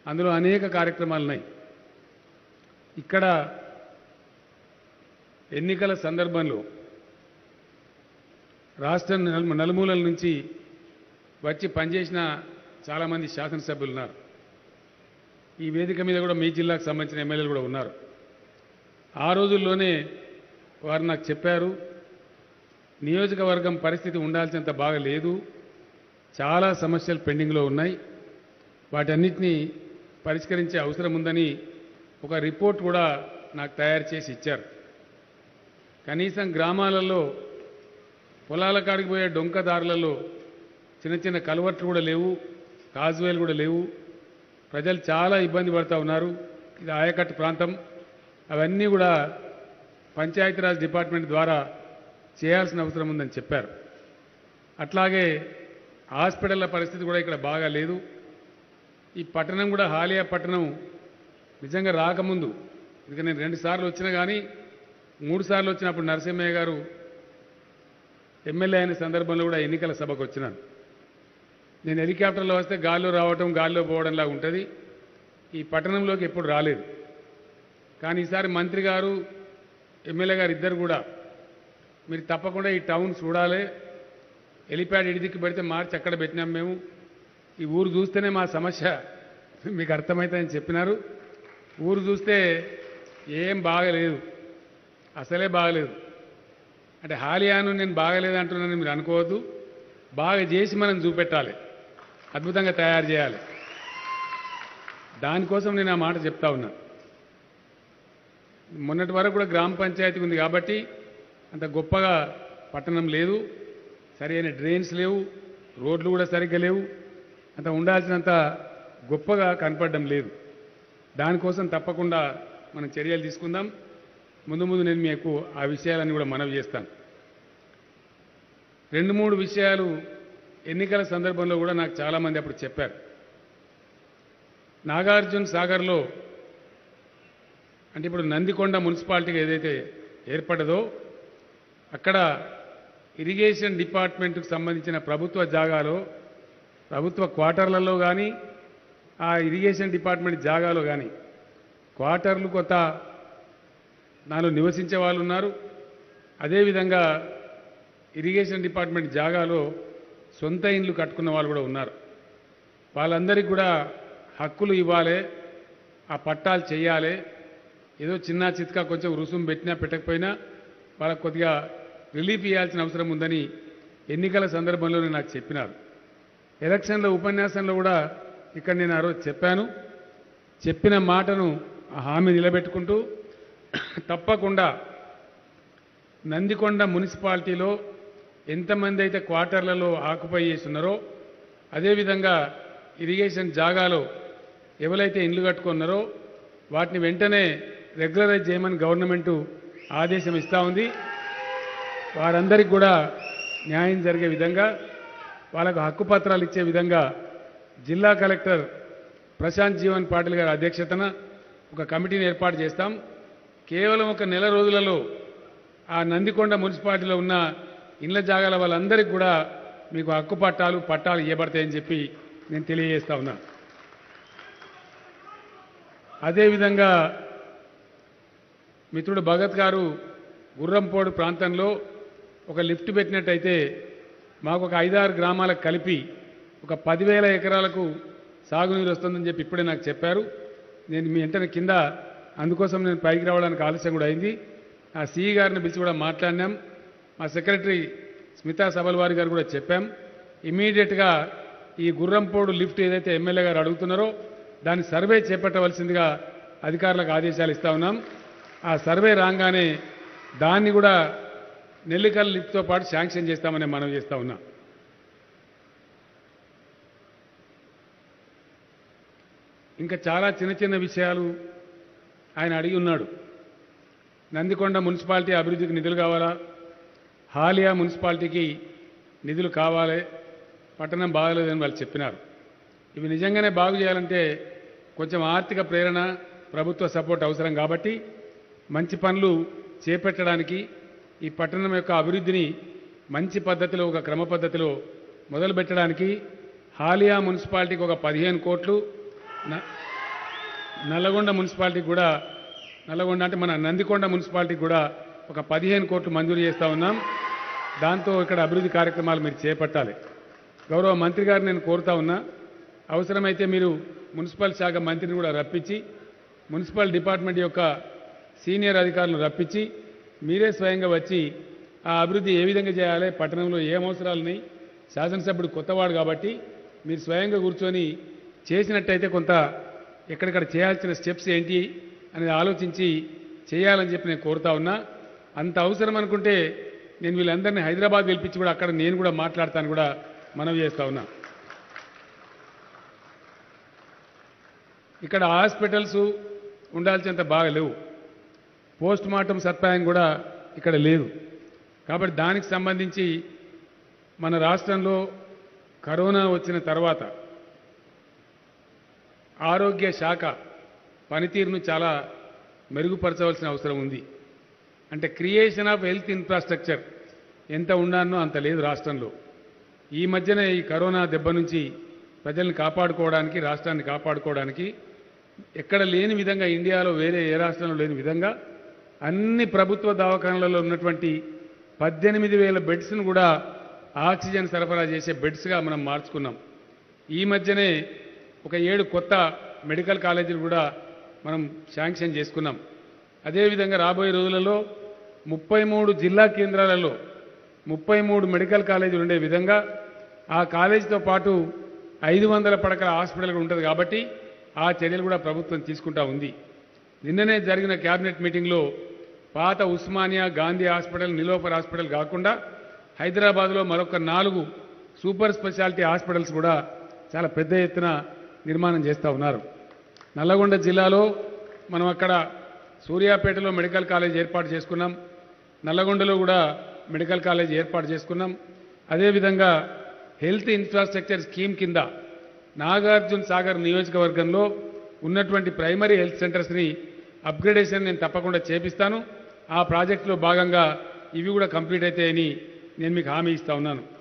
అందులో అనేక కార్యక్రమాలు ఉన్నాయి. ఇక్కడ ఎన్నికల సందర్భంలో రాష్ట్రం నలుమూలల నుంచి వచ్చి పనిచేసిన చాలామంది శాసనసభ్యులు ఉన్నారు. ఈ వేదిక మీద కూడా మీ జిల్లాకు సంబంధించిన ఎమ్మెల్యేలు కూడా ఉన్నారు. ఆ రోజుల్లోనే వారు నాకు చెప్పారు, నియోజకవర్గం పరిస్థితి ఉండాల్సినంత బాగా లేదు, చాలా సమస్యలు పెండింగ్లో ఉన్నాయి, వాటన్నిటినీ పరిష్కరించే అవసరం ఉందని ఒక రిపోర్ట్ కూడా నాకు తయారు చేసి ఇచ్చారు. కనీసం గ్రామాలలో పొలాల కాడికి పోయే డొంకదారులలో చిన్న చిన్న కలువట్లు కూడా లేవు, కాజువేలు కూడా లేవు. ప్రజలు చాలా ఇబ్బంది పడుతూ ఉన్నారు. ఇది ఆయకట్టు ప్రాంతం. అవన్నీ కూడా పంచాయతీరాజ్ డిపార్ట్మెంట్ ద్వారా చేయాల్సిన అవసరం ఉందని చెప్పారు. అట్లాగే హాస్పిటళ్ల పరిస్థితి కూడా ఇక్కడ బాగా లేదు. ఈ పట్టణం కూడా హాలియా పట్టణం నిజంగా రాకముందు, ఇక నేను 2 సార్లు వచ్చినా కానీ 3 సార్లు వచ్చినప్పుడు నరసింహయ్య గారు ఎమ్మెల్యే అయిన సందర్భంలో కూడా ఎన్నికల సభకు వచ్చినాను. నేను హెలికాప్టర్లో వస్తే గాల్లో రావటం గాల్లో పోవడంలాగా ఉంటుంది. ఈ పట్టణంలోకి ఎప్పుడు రాలేదు. కానీ ఈసారి మంత్రి గారు ఎమ్మెల్యే గారు ఇద్దరు కూడా మీరు తప్పకుండా ఈ టౌన్ చూడాలి, హెలిప్యాడ్ ఇడిదిక్కి పెడితే మార్చి అక్కడ పెట్టినాం మేము, ఈ ఊరు చూస్తేనే మా సమస్య మీకు అర్థమవుతుందని చెప్పినారు. ఊరు చూస్తే ఏం బాగలేదు, అసలే బాగలేదు. అంటే హాలియాను నేను బాగలేదు అంటున్నానని మీరు అనుకోవద్దు. బాగా చేసి మనం చూపెట్టాలి, అద్భుతంగా తయారు చేయాలి. దానికోసం నేను ఆ మాట చెప్తా ఉన్నా. మొన్నటి వరకు కూడా గ్రామ పంచాయతీ ఉంది కాబట్టి అంత గొప్పగా పట్టణం లేదు, సరైన డ్రైన్స్ లేవు, రోడ్లు కూడా సరిగ్గా లేవు, అంత ఉండాల్సినంత గొప్పగా కనపడడం లేదు. దానికోసం తప్పకుండా మనం చర్యలు తీసుకుందాం. ముందు నేను మీకు ఆ విషయాలన్నీ కూడా మనవి చేస్తాను. 2-3 విషయాలు ఎన్నికల సందర్భంలో కూడా నాకు చాలామంది అప్పుడు చెప్పారు. నాగార్జున సాగర్లో అంటే ఇప్పుడు నందికొండ మున్సిపాలిటీగా ఏదైతే ఏర్పడదో అక్కడ ఇరిగేషన్ డిపార్ట్మెంట్కు సంబంధించిన ప్రభుత్వ జాగాలో, ప్రభుత్వ క్వార్టర్లలో కానీ ఆ ఇరిగేషన్ డిపార్ట్మెంట్ జాగాలో కానీ క్వార్టర్లు కొత్త నాలో నివసించే వాళ్ళు ఉన్నారు. అదేవిధంగా ఇరిగేషన్ డిపార్ట్మెంట్ జాగాలో సొంత ఇండ్లు కట్టుకున్న వాళ్ళు కూడా ఉన్నారు. వాళ్ళందరికీ కూడా హక్కులు ఇవ్వాలి, ఆ పట్టాలు చేయాలి. ఏదో చిన్న చిత్కా కొంచెం రుసుము పెట్టినా పెట్టకపోయినా వాళ్ళకు కొద్దిగా రిలీఫ్ ఇవ్వాల్సిన అవసరం ఉందని ఎన్నికల సందర్భంలోనే నాకు చెప్పినారు. ఎలక్షన్ల ఉపన్యాసంలో కూడా ఇక్కడ నేను ఆ రోజు చెప్పాను. చెప్పిన మాటను ఆ హామీ నిలబెట్టుకుంటూ తప్పకుండా నందికొండ మున్సిపాలిటీలో ఎంతమంది అయితే క్వార్టర్లలో ఆక్యుపై చేస్తున్నారో అదేవిధంగా ఇరిగేషన్ జాగాలో ఎవరైతే ఇండ్లు కట్టుకున్నారో వాటిని వెంటనే రెగ్యులరైజ్ చేయమని గవర్నమెంట్ ఆదేశం ఇస్తూ ఉంది. వారందరికీ కూడా న్యాయం జరిగే విధంగా వాళ్ళకు హక్కు పత్రాలు ఇచ్చే విధంగా జిల్లా కలెక్టర్ ప్రశాంత్ జీవన్ పాటిల్ గారి అధ్యక్షతన ఒక కమిటీని ఏర్పాటు చేస్తాం. కేవలం 1 నెల రోజులలో ఆ నందికొండ మున్సిపాలిటీలో ఉన్న ఇళ్ల జాగాల వాళ్ళందరికీ కూడా మీకు హక్కు పట్టాలు ఇవ్వబడతాయని చెప్పి నేను తెలియజేస్తా ఉన్నా. అదేవిధంగా మిత్రుడు భగత్ గారు గుర్రంపోడు ప్రాంతంలో ఒక లిఫ్ట్ పెట్టినట్టయితే మాకు ఒక 5-6 గ్రామాలకు కలిపి ఒక 10,000 ఎకరాలకు సాగునీరు వస్తుందని చెప్పి ఇప్పుడే నాకు చెప్పారు. నేను మీ వెంటనే కింద అందుకోసం నేను పైకి రావడానికి ఆలస్యం కూడా అయింది. ఆ సిఈ గారిని పిలిచి కూడా మాట్లాడినాం. మా సెక్రటరీ స్మితా సబల్వారి గారు కూడా చెప్పాం. ఇమీడియట్గా ఈ గుర్రంపోడు లిఫ్ట్ ఏదైతే ఎమ్మెల్యే గారు అడుగుతున్నారో దాన్ని సర్వే చేపట్టవలసిందిగా అధికారులకు ఆదేశాలు ఇస్తా ఉన్నాం. ఆ సర్వే రాగానే దాన్ని కూడా నెల్లికల్ లిఫ్ట్తో పాటు శాంక్షన్ చేస్తామని మనం చేస్తా ఉన్నాం. ఇంకా చాలా చిన్న చిన్న విషయాలు ఆయన అడిగి ఉన్నాడు. నందికొండ మున్సిపాలిటీ అభివృద్ధికి నిధులు కావాలా, హాలియా మున్సిపాలిటీకి నిధులు కావాలి, పట్టణం బాగలేదని వాళ్ళు చెప్పినారు. ఇవి నిజంగానే బాగు చేయాలంటే కొంచెం ఆర్థిక ప్రేరణ, ప్రభుత్వ సపోర్ట్ అవసరం. కాబట్టి మంచి పనులు చేపట్టడానికి ఈ పట్టణం యొక్క అభివృద్ధిని మంచి పద్ధతిలో, ఒక క్రమ పద్ధతిలో మొదలుపెట్టడానికి హాలియా మున్సిపాలిటీకి ఒక 15 కోట్లు, న- నల్లగొండ మున్సిపాలిటీకి కూడా నల్లగొండ అంటే మన నందికొండ మున్సిపాలిటీకి కూడా ఒక 15 కోట్లు మంజూరు చేస్తా ఉన్నాం. దాంతో ఇక్కడ అభివృద్ధి కార్యక్రమాలు మీరు చేపట్టాలి. గౌరవ మంత్రి గారు నేను కోరుతా ఉన్నా, అవసరమైతే మీరు మున్సిపల్ శాఖ మంత్రిని కూడా రప్పించి మున్సిపల్ డిపార్ట్మెంట్ యొక్క సీనియర్ అధికారులను రప్పించి మీరే స్వయంగా వచ్చి ఆ అభివృద్ధి ఏ విధంగా చేయాలి, పట్టణంలో ఏం అవసరాలని, శాసనసభ్యుడు కొత్తవాడు కాబట్టి మీరు స్వయంగా కూర్చొని చేసినట్టయితే కొంత ఎక్కడెక్కడ చేయాల్సిన స్టెప్స్ ఏంటి అనేది ఆలోచించి చేయాలని చెప్పి నేను కోరుతా ఉన్నా. అంత అవసరం అనుకుంటే నేను వీళ్ళందరినీ హైదరాబాద్ పిలిపించి కూడా అక్కడ నేను కూడా మాట్లాడతాను కూడా మనవి చేస్తా ఉన్నా. ఇక్కడ హాస్పిటల్స్ ఉండాల్సినంత బాగా లేవు, పోస్ట్ మార్టం సదుపాయం కూడా ఇక్కడ లేదు. కాబట్టి దానికి సంబంధించి మన రాష్ట్రంలో కరోనా వచ్చిన తర్వాత ఆరోగ్య శాఖ పనితీరును చాలా మెరుగుపరచవలసిన అవసరం ఉంది. అంటే క్రియేషన్ ఆఫ్ హెల్త్ ఇన్ఫ్రాస్ట్రక్చర్ ఎంత ఉండానో అంత లేదు రాష్ట్రంలో. ఈ మధ్యన ఈ కరోనా దెబ్బ నుంచి ప్రజల్ని కాపాడుకోవడానికి, రాష్ట్రాన్ని కాపాడుకోవడానికి ఎక్కడ లేని విధంగా, ఇండియాలో వేరే ఏ రాష్ట్రంలో లేని విధంగా అన్ని ప్రభుత్వ దవాఖానాలలో ఉన్నటువంటి 18,000 బెడ్స్ను కూడా ఆక్సిజన్ సరఫరా చేసే బెడ్స్గా మనం మార్చుకున్నాం. ఈ మధ్యనే ఒక 7 కొత్త మెడికల్ కాలేజీలు కూడా మనం శాంక్షన్ చేసుకున్నాం. అదేవిధంగా రాబోయే రోజులలో 33 జిల్లా కేంద్రాలలో 33 మెడికల్ కాలేజీలు ఉండే విధంగా ఆ కాలేజీతో పాటు 500 పడకల హాస్పిటల్ ఉంటుంది. కాబట్టి ఆ చర్యలు కూడా ప్రభుత్వం తీసుకుంటా ఉంది. నిన్ననే జరిగిన కేబినెట్ మీటింగ్లో పాత ఉస్మానియా, గాంధీ హాస్పిటల్, నిలోఫర్ హాస్పిటల్ కాకుండా హైదరాబాద్లో మరొక 4 సూపర్ స్పెషాలిటీ హాస్పిటల్స్ కూడా చాలా పెద్ద ఎత్తున నిర్మాణం చేస్తూ ఉన్నారు. నల్లగొండ జిల్లాలో మనం అక్కడ సూర్యాపేటలో మెడికల్ కాలేజ్ ఏర్పాటు చేసుకున్నాం, నల్లగొండలో కూడా మెడికల్ కాలేజ్ ఏర్పాటు చేసుకున్నాం. అదేవిధంగా హెల్త్ ఇన్ఫ్రాస్ట్రక్చర్ స్కీమ్ కింద నాగార్జున సాగర్ నియోజకవర్గంలో ఉన్నటువంటి ప్రైమరీ హెల్త్ సెంటర్స్ని అప్గ్రేడేషన్ నేను తప్పకుండా చేపిస్తాను. ఆ ప్రాజెక్టులో భాగంగా ఇవి కూడా కంప్లీట్ అవుతాయని నేను మీకు హామీ ఇస్తా ఉన్నాను.